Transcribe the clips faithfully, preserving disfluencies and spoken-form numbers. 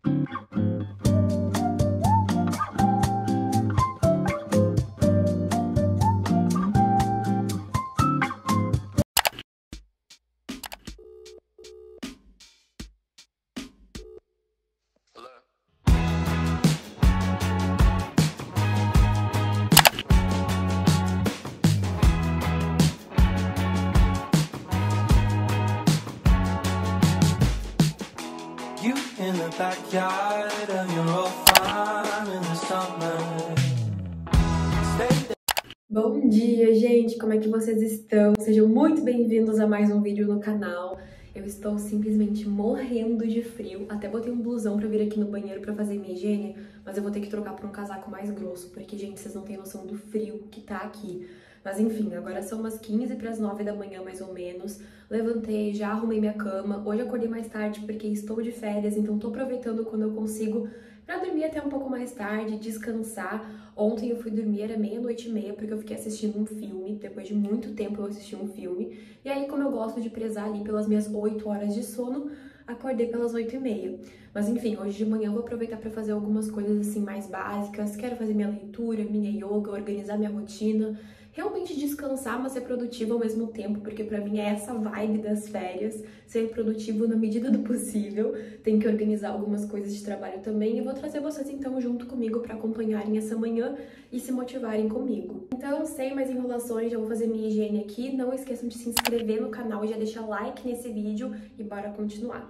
You in the backyard of your old farm in the summer. Stay there. Bom dia, gente! Como é que vocês estão? Sejam muito bem-vindos a mais um vídeo no canal. Eu estou simplesmente morrendo de frio. Até botei um blusão pra vir aqui no banheiro pra fazer minha higiene, mas eu vou ter que trocar por um casaco mais grosso, porque, gente, vocês não têm noção do frio que tá aqui. Mas enfim, agora são umas quinze para as nove da manhã, mais ou menos. Levantei, já arrumei minha cama. Hoje acordei mais tarde porque estou de férias, então tô aproveitando quando eu consigo pra dormir até um pouco mais tarde, descansar. Ontem eu fui dormir, era meia-noite e meia, porque eu fiquei assistindo um filme. Depois de muito tempo eu assisti um filme. E aí, como eu gosto de prezar ali pelas minhas oito horas de sono, acordei pelas oito e meia. Mas enfim, hoje de manhã eu vou aproveitar pra fazer algumas coisas assim mais básicas. Quero fazer minha leitura, minha yoga, organizar minha rotina. Realmente descansar, mas ser produtivo ao mesmo tempo, porque pra mim é essa vibe das férias, ser produtivo na medida do possível. Tenho que organizar algumas coisas de trabalho também e vou trazer vocês então junto comigo pra acompanharem essa manhã e se motivarem comigo. Então, sem mais enrolações, já vou fazer minha higiene aqui. Não esqueçam de se inscrever no canal e já deixar like nesse vídeo e bora continuar.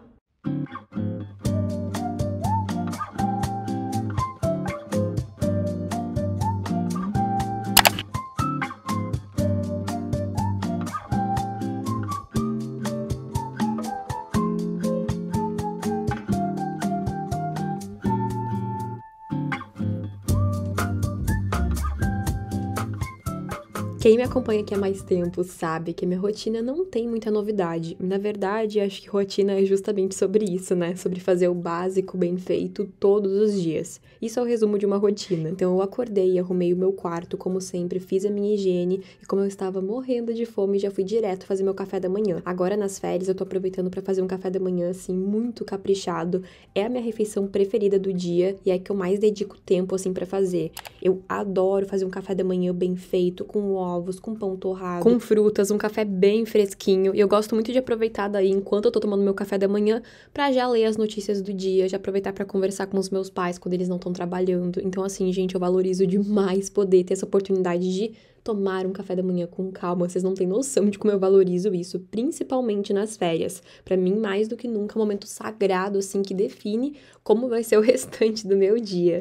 Quem me acompanha aqui há mais tempo sabe que a minha rotina não tem muita novidade. Na verdade, acho que rotina é justamente sobre isso, né? Sobre fazer o básico bem feito todos os dias. Isso é o resumo de uma rotina. Então eu acordei, arrumei o meu quarto, como sempre, fiz a minha higiene e como eu estava morrendo de fome, já fui direto fazer meu café da manhã. Agora nas férias eu tô aproveitando pra fazer um café da manhã assim muito caprichado. É a minha refeição preferida do dia e é que eu mais dedico tempo assim pra fazer. Eu adoro fazer um café da manhã bem feito, com ovos, com pão torrado, com frutas, um café bem fresquinho. E eu gosto muito de aproveitar daí, enquanto eu tô tomando meu café da manhã, pra já ler as notícias do dia, já aproveitar pra conversar com os meus pais quando eles não estão trabalhando. Então, assim, gente, eu valorizo demais poder ter essa oportunidade de tomar um café da manhã com calma. Vocês não têm noção de como eu valorizo isso, principalmente nas férias. Pra mim, mais do que nunca, é um momento sagrado, assim, que define como vai ser o restante do meu dia.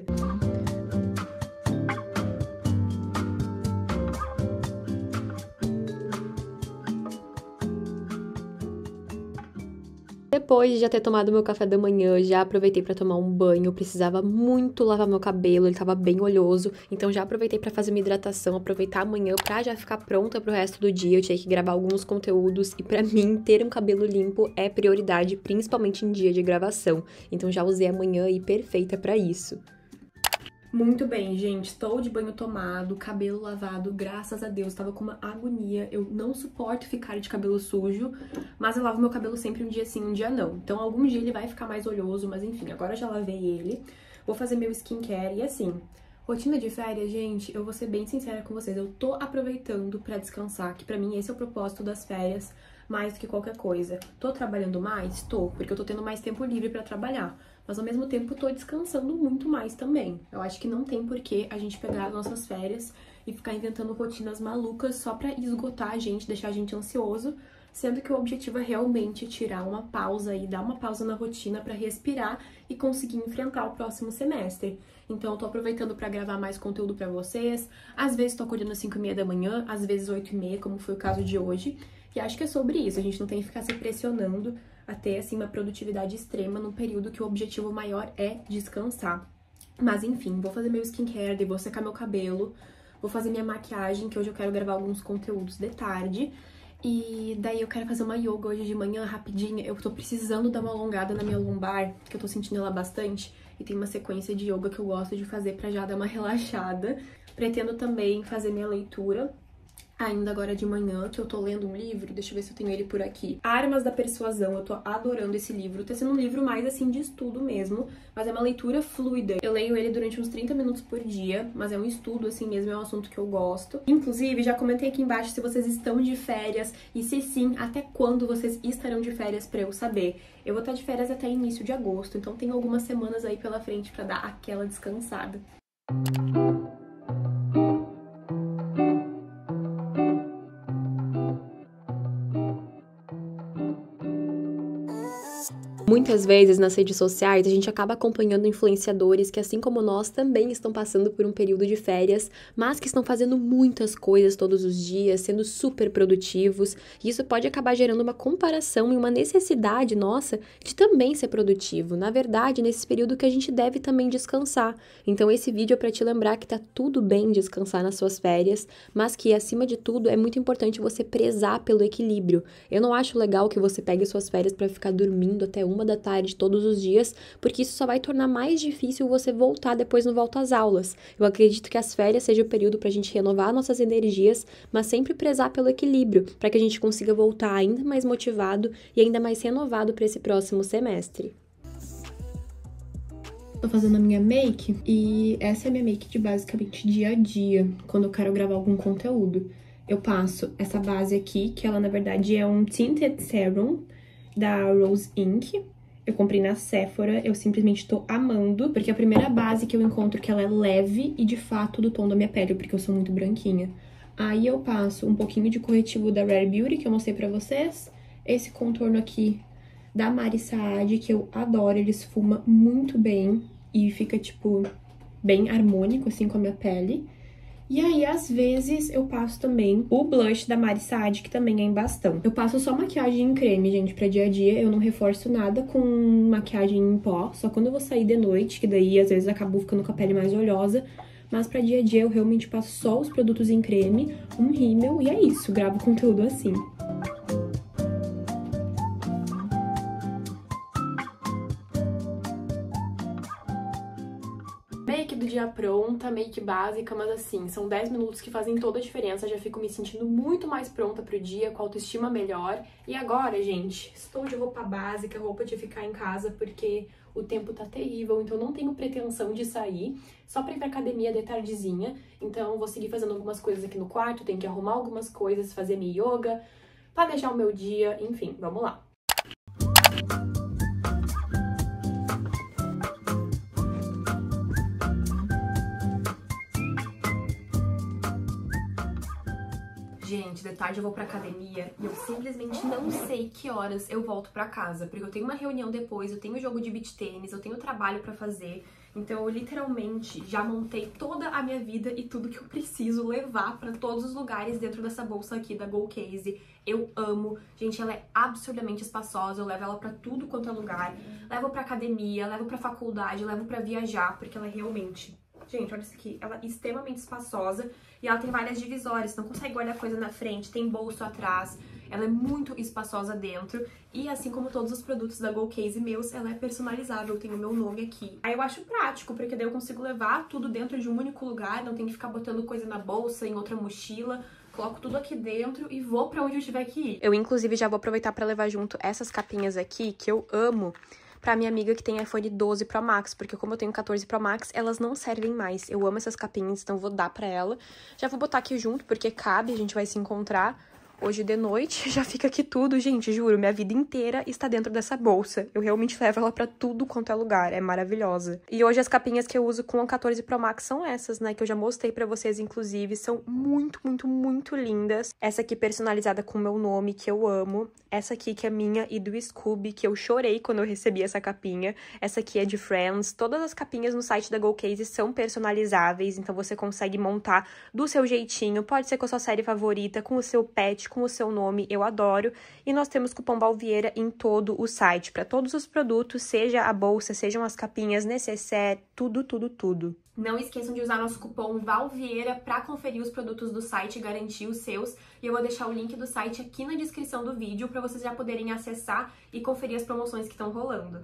Depois de já ter tomado meu café da manhã, já aproveitei pra tomar um banho. Eu precisava muito lavar meu cabelo, ele tava bem oleoso. Então já aproveitei pra fazer uma hidratação, aproveitar amanhã pra já ficar pronta pro resto do dia. Eu tinha que gravar alguns conteúdos e pra mim ter um cabelo limpo é prioridade, principalmente em dia de gravação. Então já usei a manhã aí perfeita pra isso. Muito bem, gente, estou de banho tomado, cabelo lavado, graças a Deus, tava com uma agonia, eu não suporto ficar de cabelo sujo, mas eu lavo meu cabelo sempre um dia sim, um dia não. Então algum dia ele vai ficar mais oleoso, mas enfim, agora eu já lavei ele, vou fazer meu skincare e assim, rotina de férias, gente, eu vou ser bem sincera com vocês, eu tô aproveitando pra descansar, que pra mim esse é o propósito das férias, mais do que qualquer coisa. Tô trabalhando mais? Tô, porque eu tô tendo mais tempo livre pra trabalhar. Mas ao mesmo tempo tô descansando muito mais também. Eu acho que não tem porquê a gente pegar as nossas férias e ficar inventando rotinas malucas só pra esgotar a gente, deixar a gente ansioso, sendo que o objetivo é realmente tirar uma pausa e dar uma pausa na rotina pra respirar e conseguir enfrentar o próximo semestre. Então eu tô aproveitando pra gravar mais conteúdo pra vocês. Às vezes tô acordando às cinco e meia da manhã, às vezes oito e meia, como foi o caso de hoje. E acho que é sobre isso, a gente não tem que ficar se pressionando a ter, assim, uma produtividade extrema num período que o objetivo maior é descansar. Mas, enfim, vou fazer meu skincare, vou secar meu cabelo, vou fazer minha maquiagem, que hoje eu quero gravar alguns conteúdos de tarde. E daí eu quero fazer uma yoga hoje de manhã, rapidinha. Eu tô precisando dar uma alongada na minha lombar, que eu tô sentindo ela bastante. E tem uma sequência de yoga que eu gosto de fazer pra já dar uma relaxada. Pretendo também fazer minha leitura. ainda agora de manhã, que eu tô lendo um livro, deixa eu ver se eu tenho ele por aqui. Armas da Persuasão, eu tô adorando esse livro. Tá sendo um livro mais, assim, de estudo mesmo, mas é uma leitura fluida. Eu leio ele durante uns trinta minutos por dia, mas é um estudo, assim mesmo, é um assunto que eu gosto. Inclusive, já comentei aqui embaixo se vocês estão de férias, e se sim, até quando vocês estarão de férias pra eu saber. Eu vou estar de férias até início de agosto, então tem algumas semanas aí pela frente pra dar aquela descansada. Muitas vezes nas redes sociais a gente acaba acompanhando influenciadores que, assim como nós, também estão passando por um período de férias, mas que estão fazendo muitas coisas todos os dias, sendo super produtivos, e isso pode acabar gerando uma comparação e uma necessidade nossa de também ser produtivo. Na verdade, nesse período que a gente deve também descansar. Então esse vídeo é para te lembrar que tá tudo bem descansar nas suas férias, mas que, acima de tudo, é muito importante você prezar pelo equilíbrio. Eu não acho legal que você pegue suas férias para ficar dormindo até uma da tarde todos os dias, porque isso só vai tornar mais difícil você voltar depois no volta às aulas. Eu acredito que as férias seja o período pra gente renovar nossas energias, mas sempre prezar pelo equilíbrio, para que a gente consiga voltar ainda mais motivado e ainda mais renovado para esse próximo semestre. Tô fazendo a minha make e essa é a minha make de basicamente dia a dia, quando eu quero gravar algum conteúdo. Eu passo essa base aqui, que ela na verdade é um Tinted Serum da Rose Inc. Eu comprei na Sephora, eu simplesmente tô amando, porque é a primeira base que eu encontro que ela é leve e de fato do tom da minha pele, porque eu sou muito branquinha. Aí eu passo um pouquinho de corretivo da Rare Beauty, que eu mostrei pra vocês. Esse contorno aqui da Mari Saad, que eu adoro, ele esfuma muito bem e fica, tipo, bem harmônico, assim, com a minha pele. E aí, às vezes, eu passo também o blush da Mari Saad, que também é em bastão. Eu passo só maquiagem em creme, gente, pra dia a dia. Eu não reforço nada com maquiagem em pó, só quando eu vou sair de noite, que daí, às vezes, acabo ficando com a pele mais oleosa. Mas pra dia a dia, eu realmente passo só os produtos em creme, um rímel, e é isso, gravo conteúdo assim. Make do dia pronta, make básica, mas assim, são dez minutos que fazem toda a diferença, já fico me sentindo muito mais pronta pro dia, com autoestima melhor. E agora, gente, estou de roupa básica, roupa de ficar em casa, porque o tempo tá terrível, então não tenho pretensão de sair, só pra ir pra academia de tardezinha. Então vou seguir fazendo algumas coisas aqui no quarto, tenho que arrumar algumas coisas, fazer minha yoga, planejar o meu dia, enfim, vamos lá. Gente, de tarde eu vou pra academia e eu simplesmente não sei que horas eu volto pra casa, porque eu tenho uma reunião depois, eu tenho jogo de beach tênis, eu tenho trabalho pra fazer, então eu literalmente já montei toda a minha vida e tudo que eu preciso levar pra todos os lugares dentro dessa bolsa aqui da Go Case. Eu amo, gente, ela é absurdamente espaçosa, eu levo ela pra tudo quanto é lugar, levo pra academia, levo pra faculdade, levo pra viajar, porque ela é realmente... Gente, olha isso aqui, ela é extremamente espaçosa e ela tem várias divisórias, não consegue guardar coisa na frente, tem bolso atrás, ela é muito espaçosa dentro e assim como todos os produtos da Go Case meus, ela é personalizável, tem o meu nome aqui. Aí eu acho prático, porque daí eu consigo levar tudo dentro de um único lugar, não tenho que ficar botando coisa na bolsa, em outra mochila. Coloco tudo aqui dentro e vou pra onde eu tiver que ir. Eu, inclusive, já vou aproveitar pra levar junto essas capinhas aqui, que eu amo, pra minha amiga que tem iPhone doze Pro Max, porque como eu tenho quatorze Pro Max, elas não servem mais. Eu amo essas capinhas, então vou dar pra ela. Já vou botar aqui junto, porque cabe, a gente vai se encontrar hoje de noite. Já fica aqui tudo, gente, juro, minha vida inteira está dentro dessa bolsa. Eu realmente levo ela pra tudo quanto é lugar, é maravilhosa. E hoje as capinhas que eu uso com o quatorze Pro Max são essas, né, que eu já mostrei pra vocês, inclusive, são muito, muito, muito lindas. Essa aqui personalizada com o meu nome, que eu amo. Essa aqui que é minha e do Scooby, que eu chorei quando eu recebi essa capinha. Essa aqui é de Friends. Todas as capinhas no site da Go Case são personalizáveis, então você consegue montar do seu jeitinho. Pode ser com a sua série favorita, com o seu pet, com o seu nome, eu adoro. E nós temos cupom Valvieira em todo o site, para todos os produtos, seja a bolsa, sejam as capinhas, necessaire, tudo, tudo, tudo. Não esqueçam de usar nosso cupom Valvieira para conferir os produtos do site e garantir os seus. E eu vou deixar o link do site aqui na descrição do vídeo para vocês já poderem acessar e conferir as promoções que estão rolando.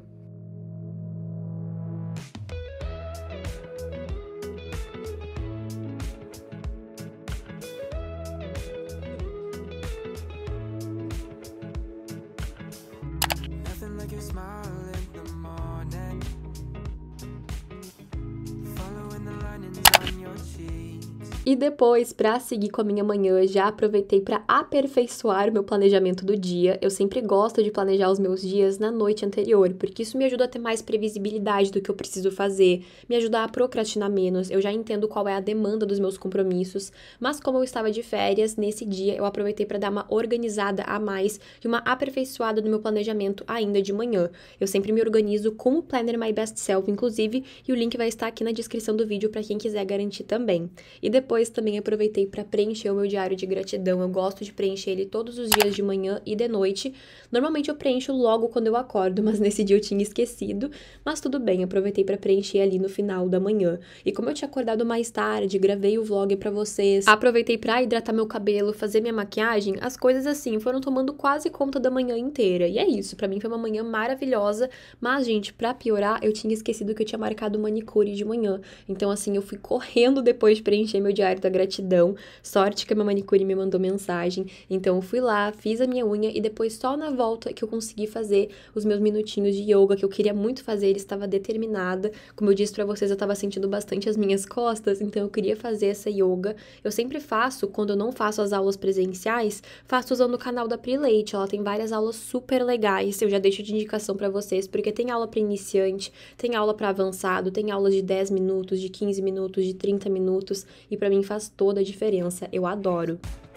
E depois, pra seguir com a minha manhã, já aproveitei pra aperfeiçoar o meu planejamento do dia. Eu sempre gosto de planejar os meus dias na noite anterior, porque isso me ajuda a ter mais previsibilidade do que eu preciso fazer, me ajuda a procrastinar menos, eu já entendo qual é a demanda dos meus compromissos, mas como eu estava de férias, nesse dia eu aproveitei pra dar uma organizada a mais e uma aperfeiçoada no meu planejamento ainda de manhã. Eu sempre me organizo com o Planner My Best Self, inclusive, e o link vai estar aqui na descrição do vídeo pra quem quiser garantir também. E depois Depois também aproveitei para preencher o meu diário de gratidão. Eu gosto de preencher ele todos os dias de manhã e de noite. Normalmente eu preencho logo quando eu acordo, mas nesse dia eu tinha esquecido. Mas tudo bem, aproveitei para preencher ali no final da manhã. E como eu tinha acordado mais tarde, gravei o vlog para vocês, aproveitei para hidratar meu cabelo, fazer minha maquiagem, as coisas assim foram tomando quase conta da manhã inteira. E é isso, para mim foi uma manhã maravilhosa. Mas, gente, para piorar, eu tinha esquecido que eu tinha marcado manicure de manhã. Então, assim, eu fui correndo depois de preencher meu diário da gratidão. Sorte que a minha manicure me mandou mensagem. Então eu fui lá, fiz a minha unha e depois só na volta que eu consegui fazer os meus minutinhos de yoga que eu queria muito fazer, eu estava determinada. Como eu disse pra vocês, eu tava sentindo bastante as minhas costas, então eu queria fazer essa yoga. Eu sempre faço, quando eu não faço as aulas presenciais, faço usando o canal da Pri Leite. Ela tem várias aulas super legais, eu já deixo de indicação pra vocês, porque tem aula pra iniciante, tem aula pra avançado, tem aulas de dez minutos, de quinze minutos, de trinta minutos, e pra mim faz toda a diferença, eu adoro.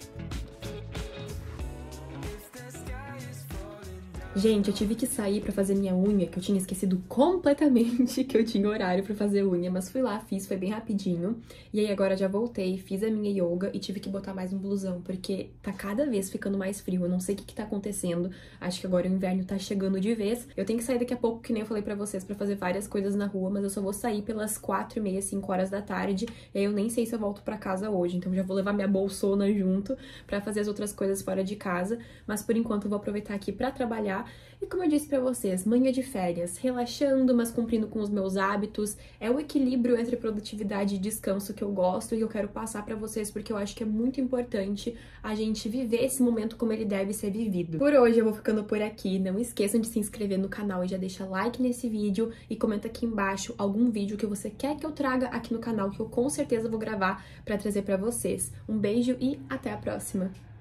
Gente, eu tive que sair pra fazer minha unha, que eu tinha esquecido completamente que eu tinha horário pra fazer unha, mas fui lá, fiz, foi bem rapidinho. E aí agora já voltei, fiz a minha yoga e tive que botar mais um blusão, porque tá cada vez ficando mais frio, eu não sei o que que tá acontecendo. Acho que agora o inverno tá chegando de vez. Eu tenho que sair daqui a pouco, que nem eu falei pra vocês, pra fazer várias coisas na rua, mas eu só vou sair pelas quatro e meia, cinco horas da tarde. E aí eu nem sei se eu volto pra casa hoje, então já vou levar minha bolsona junto pra fazer as outras coisas fora de casa. Mas por enquanto eu vou aproveitar aqui pra trabalhar. E como eu disse pra vocês, manhã de férias, relaxando, mas cumprindo com os meus hábitos. É o equilíbrio entre produtividade e descanso que eu gosto e eu quero passar pra vocês porque eu acho que é muito importante a gente viver esse momento como ele deve ser vivido. Por hoje eu vou ficando por aqui. Não esqueçam de se inscrever no canal e já deixa like nesse vídeo e comenta aqui embaixo algum vídeo que você quer que eu traga aqui no canal, que eu com certeza vou gravar pra trazer pra vocês. Um beijo e até a próxima!